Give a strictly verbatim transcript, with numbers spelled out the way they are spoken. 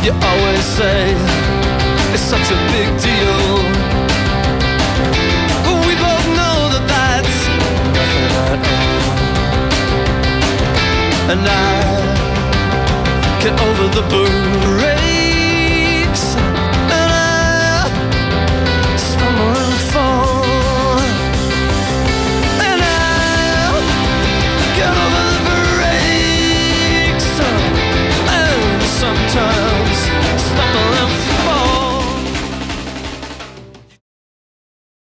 you always say it's such a big deal. But we both know that that's nothing at all. And I get over the beret